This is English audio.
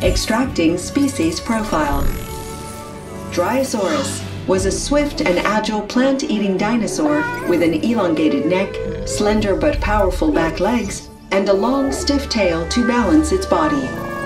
Extracting species profile. Dryosaurus was a swift and agile plant-eating dinosaur with an elongated neck, slender but powerful back legs, and a long, stiff tail to balance its body.